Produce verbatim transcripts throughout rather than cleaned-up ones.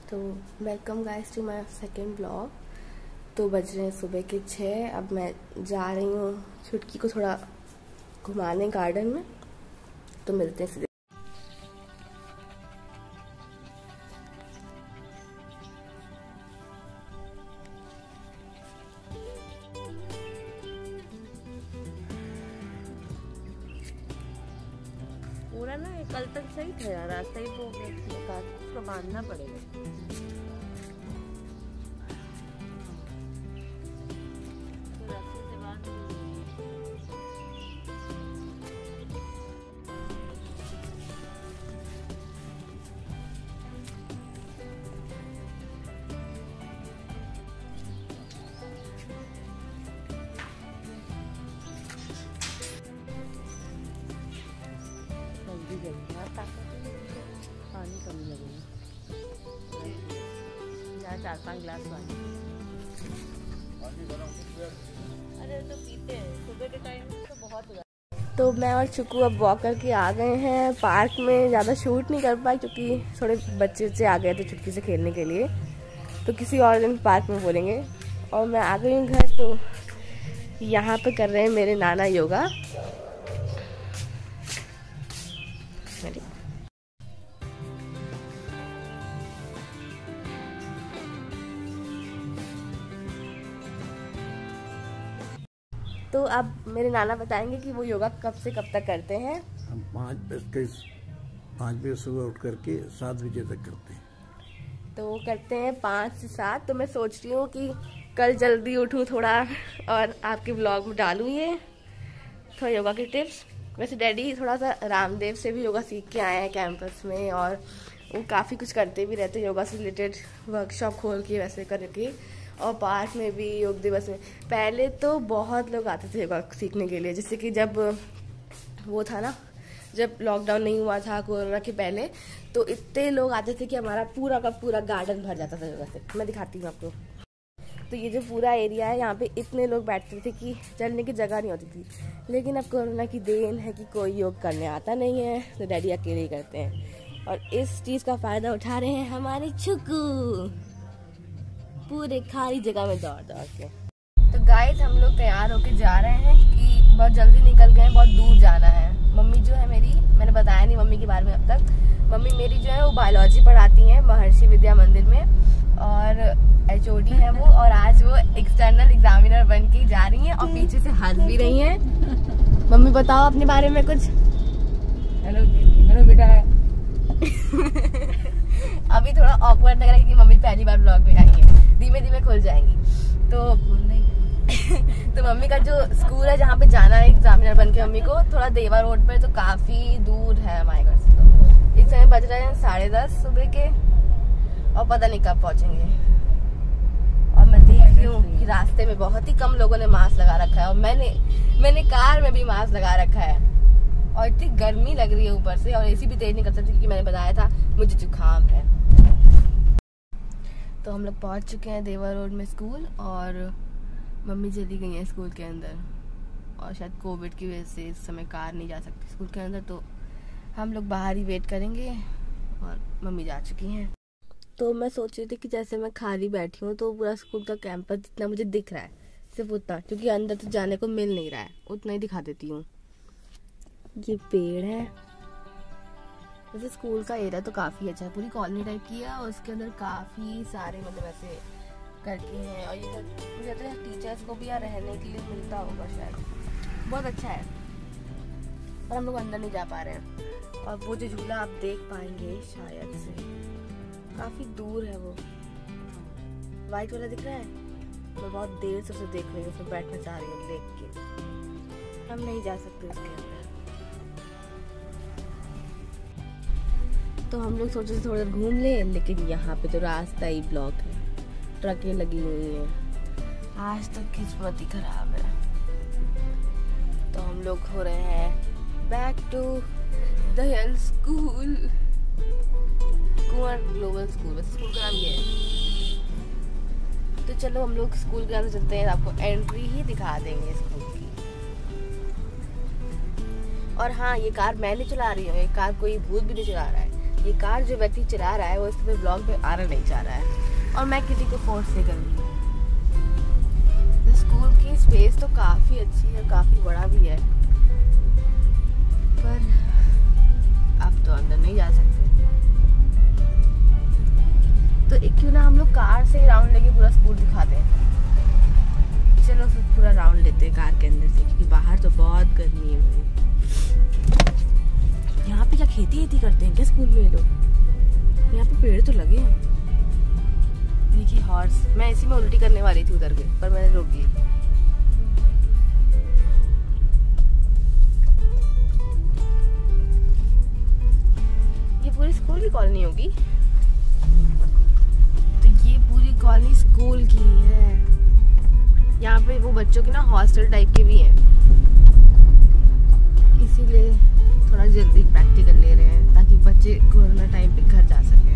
तो welcome guys to my second blog. तो बज रहे हैं सुबह के छः। अब मैं जा रही हूँ छुटकी को थोड़ा घुमाने गार्डन में, तो मिलते हैं सीधे। पूरा ना कल तक सही था यार, रास्ता ही वो उसको बांधना पड़ेगा। पानी कम लगेगा, चार पाँच गिलास पानी। अरे तो पीते हैं सुबह के टाइम तो बहुत हो जाता। तो मैं और चुकू अब वॉक करके आ गए हैं पार्क में। ज़्यादा शूट नहीं कर पाए क्योंकि थोड़े बच्चे बच्चे आ गए थे छुटकी से खेलने के लिए, तो किसी और दिन पार्क में बोलेंगे। और मैं आ गई हूँ घर, तो यहाँ पे कर रहे हैं मेरे नाना योगा। तो अब मेरे नाना बताएंगे कि वो योगा कब से कब तक करते हैं। हम पाँच बजे पाँच बजे सुबह उठ करके सात बजे तक करते हैं। तो वो करते हैं पाँच से सात। तो मैं सोच रही हूँ कि कल जल्दी उठूँ थोड़ा और आपके ब्लॉग में डालूँ ये थोड़ा योगा की टिप्स। वैसे डैडी थोड़ा सा रामदेव से भी योगा सीख के आए हैं कैंपस में, और वो काफ़ी कुछ करते भी रहते हैं योगा से रिलेटेड, वर्कशॉप खोल के वैसे करके। और पार्क में भी योग दिवस में पहले तो बहुत लोग आते थे योगा सीखने के लिए। जैसे कि जब वो था ना, जब लॉकडाउन नहीं हुआ था कोरोना के पहले, तो इतने लोग आते थे कि हमारा पूरा का पूरा गार्डन भर जाता था योगा से। मैं दिखाती हूँ आपको। तो ये जो पूरा एरिया है, यहाँ पे इतने लोग बैठते थे कि चलने की जगह नहीं होती थी। लेकिन अब कोरोना की देन है कि कोई योग करने आता नहीं है, तो डैडी अकेले ही करते हैं। और इस चीज़ का फ़ायदा उठा रहे हैं हमारे छुकू, पूरे खाली जगह में दौड़ दौड़ के। तो गाइस हम लोग तैयार होके जा रहे हैं कि बहुत जल्दी निकल गए हैं, बहुत दूर जाना है। मम्मी जो है मेरी, मैंने बताया नहीं मम्मी के बारे में अब तक। मम्मी मेरी जो है वो बायोलॉजी पढ़ाती हैं महर्षि विद्या मंदिर में, और एच ओ डी है वो। और आज वो एक्सटर्नल एग्जामिनर बन के जा रही हैं, और पीछे से हंस भी रही हैं। मम्मी बताओ अपने बारे में कुछ। हेलो हेलो बेटा। अभी थोड़ा ऑकवर्ड लग रहा है कि मम्मी पहली बार ब्लॉग में आई है, धीमे धीमे खुल जाएंगी। तो तो मम्मी का जो स्कूल है जहाँ पे जाना है एग्जामिनर बन के मम्मी को, थोड़ा देवा रोड पे, तो काफी दूर है हमारे घर से। तो इस समय बज रहे हैं साढ़े दस सुबह के, और पता नहीं कब पहुँचेंगे। और मैं देख रही हूँ कि रास्ते में बहुत ही कम लोगों ने मास्क लगा रखा है, और मैंने मैंने कार में भी मास्क लगा रखा है। और इतनी गर्मी लग रही है ऊपर से, और एसी भी तेज नहीं कर सकती क्योंकि मैंने बताया था मुझे जुकाम है। तो हम लोग पहुंच चुके हैं देवा रोड में स्कूल, और मम्मी चली गई है स्कूल के अंदर। और शायद कोविड की वजह से इस समय कार नहीं जा सकती स्कूल के अंदर, तो हम लोग बाहर ही वेट करेंगे। और मम्मी जा चुकी हैं। तो मैं सोच रही थी कि जैसे मैं खाली बैठी हूँ, तो पूरा स्कूल का कैंपस जितना मुझे दिख रहा है सिर्फ उतना, क्योंकि अंदर तो जाने को मिल नहीं रहा है, उतना ही दिखा देती हूँ। ये पेड़ है। वैसे स्कूल का एरिया तो काफ़ी अच्छा है, पूरी कॉलोनी टाइप की है, और उसके अंदर काफ़ी सारे मतलब ऐसे करके हैं। और ये मुझे लगता है टीचर्स को भी यहाँ रहने के लिए मिलता होगा शायद, बहुत अच्छा है। पर हम लोग अंदर नहीं जा पा रहे हैं। और वो जो झूला आप देख पाएंगे शायद से, काफ़ी दूर है वो वाइट वाला दिख रहा है। मैं बहुत देर से उसे देख रही हूँ, उसमें बैठना चाह रही हूँ देख के। हम नहीं जा सकते उसके अंदर। तो हम लोग सोचे थे थोड़ा घूम ले, लेकिन यहाँ पे तो रास्ता ही ब्लॉक है, ट्रकें लगी हुई हैं। आज तक किस्मत ही खराब है। तो हम लोग हो रहे हैं back to Dayal school, Kunwar global school, वैसे स्कूल का नाम ये है। तो चलो हम लोग स्कूल के अंदर चलते हैं, आपको एंट्री ही दिखा देंगे स्कूल की। और हाँ, ये कार मैं नहीं चला रही हूँ, ये कार कोई भूत भी नहीं चला रहा है। ये कार जो व्यक्ति चला रहा है वो इस ब्लॉग में आना नहीं चाह रहा है और मैं किसी को फोर्स नहीं करूँगी। स्कूल की स्पेस तो काफ़ी अच्छी है, काफ़ी बड़ा भी है, पर आप तो अंदर नहीं जा सकते। तो एक क्यों ना हम लोग कार से राउंड लेके पूरा स्कूल दिखाते हैं। चलो फिर पूरा राउंड लेते हैं कार के अंदर से, क्योंकि बाहर तो बहुत गर्मी है भाई। यहाँ पे क्या खेती खेती करते हैं क्या स्कूल में ये लोग? यहाँ पे पेड़ तो लगे हैं। देखिए हॉर्स, मैं इसी में उल्टी करने वाली थी उधर के, पर मैंने रोक ली। ये पूरी स्कूल की कॉलोनी होगी, तो ये पूरी कॉलोनी स्कूल की है। यहाँ पे वो बच्चों की ना हॉस्टल टाइप के भी हैं, इसीलिए थोड़ा जल्दी प्रैक्टिकल ले रहे हैं ताकि बच्चे कोरोना टाइम पे घर जा सकें।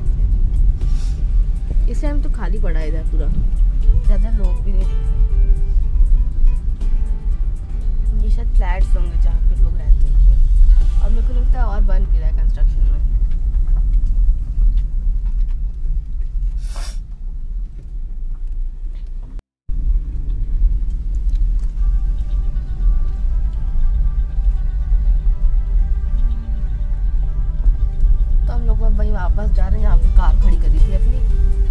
इस टाइम तो खाली पड़ा है इधर पूरा, ज़्यादा लोग भी नहीं दिखते। ये शायद फ्लैट्स होंगे जहाँ पे लोग रहते हैं, और मेरे को लगता है और बन भी रहा है कंस्ट्रक्शन में। तो हम लोग वहीं वापस जा रहे हैं जहाँ पे कार खड़ी करी थी अपनी।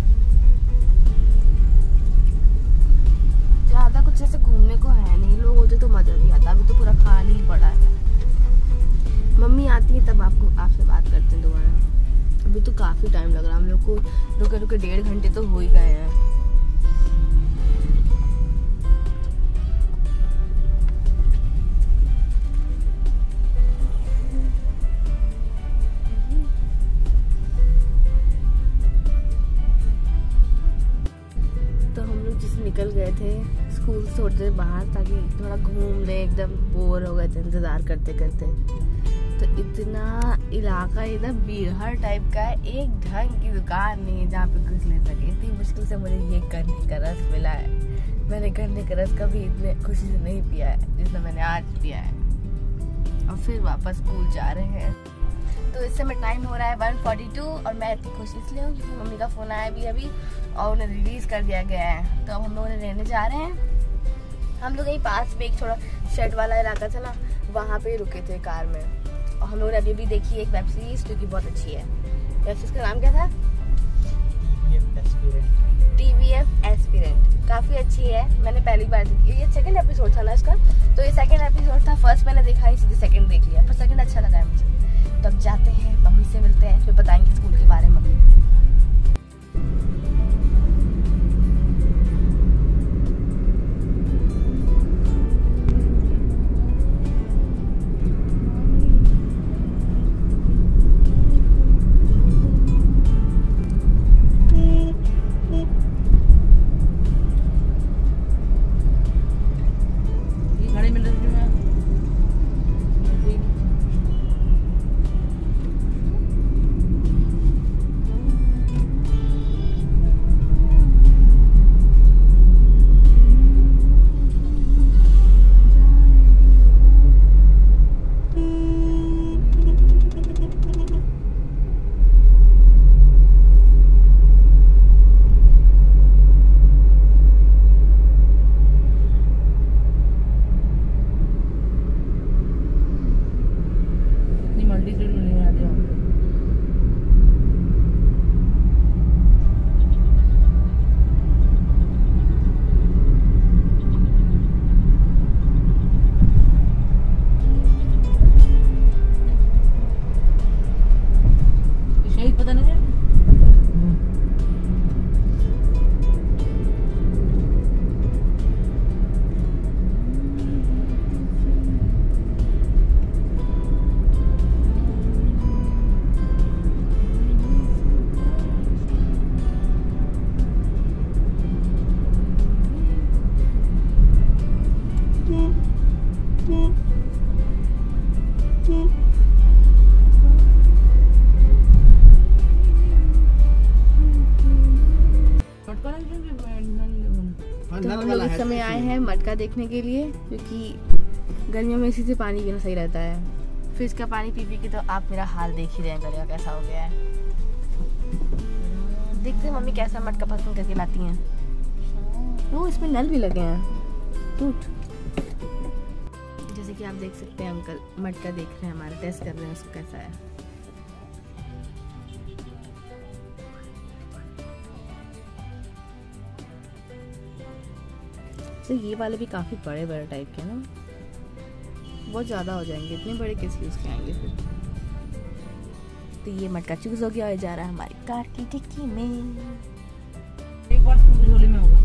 ज्यादा कुछ ऐसे घूमने को है नहीं, लोग होते तो मजा भी आता, अभी तो पूरा खाली ही पड़ा है। मम्मी आती है तब आपको आपसे बात करते हैं दोबारा। अभी तो काफी टाइम लग रहा है हम लोग को, रुके रुके डेढ़ घंटे तो हो ही गए हैं। निकल गए थे स्कूल से थोड़ी देर बाहर ताकि थोड़ा घूम ले, एकदम बोर हो गए थे इंतजार करते करते। तो इतना इलाका इधर बीहड़ टाइप का है, एक ढंग की दुकान नहीं है जहाँ पे कुछ ले सके। इतनी मुश्किल से मुझे ये गन्ने का रस मिला है। मैंने गन्ने का रस कभी इतने खुशी से नहीं पिया है जितना मैंने आज पिया है। और फिर वापस स्कूल जा रहे हैं। तो इस समय टाइम हो रहा है वन फोर्टी टू और मैं इतनी खुश इसलिए हूँ क्योंकि मम्मी का फ़ोन आया भी अभी और उन्हें रिलीज़ कर दिया गया है। तो अब हम लोग उन्हें लेने जा रहे हैं। हम लोग यहीं पास में एक थोड़ा शेड वाला इलाका था ना, वहाँ पे रुके थे कार में। और हम लोगों ने अभी भी देखी एक वेब सीरीज़ जो कि बहुत अच्छी है। वेब सीरीज़ का नाम क्या था? T V F aspirant. काफ़ी अच्छी है, मैंने पहली बार देखी। ये सेकंड एपिसोड था ना इसका, तो ये सेकंड एपिसोड था। फर्स्ट मैंने देखा ही सीधे सेकंड देख लिया, पर सेकंड अच्छा लगा है मुझे। तो अब जाते हैं, मम्मी से मिलते हैं, फिर बताएंगे स्कूल के बारे में मम्मी। तो हम लोग इस समय आए हैं मटका देखने के लिए, क्योंकि गर्मियों में इसी से पानी पीना सही रहता है। फ्रिज का पानी पी पी के तो आप मेरा हाल देख ही रहे हैं गले का कैसा हो गया है। देखते हैं मम्मी कैसा मटका पसंद करके लाती हैं। वो इसमें नल भी लगे हैं। टूट जैसे कि आप देख सकते हैं अंकल मटका देख रहे हैं हमारे, टेस्ट कर रहे हैं उसको कैसा है। तो ये वाले भी काफ़ी बड़े बड़े टाइप के ना, बहुत ज़्यादा हो जाएंगे, इतने बड़े किस यूज़ के आएंगे फिर। तो ये मटका चूज हो गया और जा रहा है हमारी कार की डिक्की में। एक बार स्कूल झोले में होगा।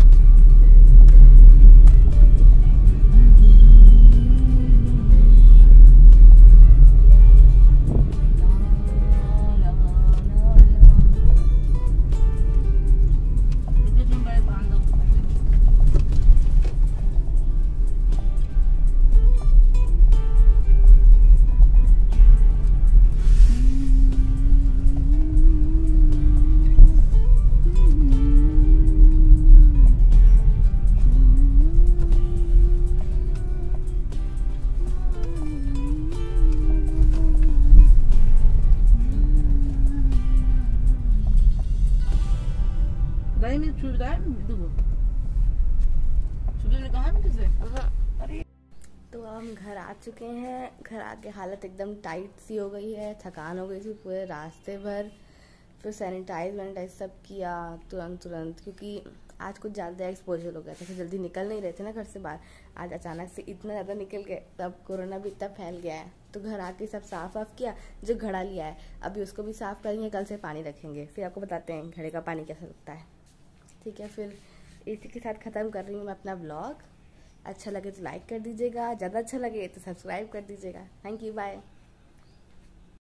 में सुविधा है देखो, सुबह में कहा ना किसे। अरे तो अब हम घर आ चुके हैं। घर आके हालत एकदम टाइट सी हो गई है, थकान हो गई थी पूरे रास्ते भर। फिर सैनिटाइज वैनिटाइज सब किया तुरंत तुरंत, क्योंकि आज कुछ ज़्यादा एक्सपोजर हो गया था, फिर जल्दी निकल नहीं रहे थे ना घर से बाहर। आज अचानक से इतना ज़्यादा निकल गए, तब कोरोना भी इतना फैल गया है। तो घर आके सब साफ वाफ किया, जो घड़ा लिया है अभी उसको भी साफ करेंगे, कल से पानी रखेंगे, फिर आपको बताते हैं घड़े का पानी कैसा लगता है। ठीक है, फिर इसी के साथ ख़त्म कर रही हूँ मैं अपना ब्लॉग। अच्छा लगे तो लाइक कर दीजिएगा, ज़्यादा अच्छा लगे तो सब्सक्राइब कर दीजिएगा। Thank you, bye.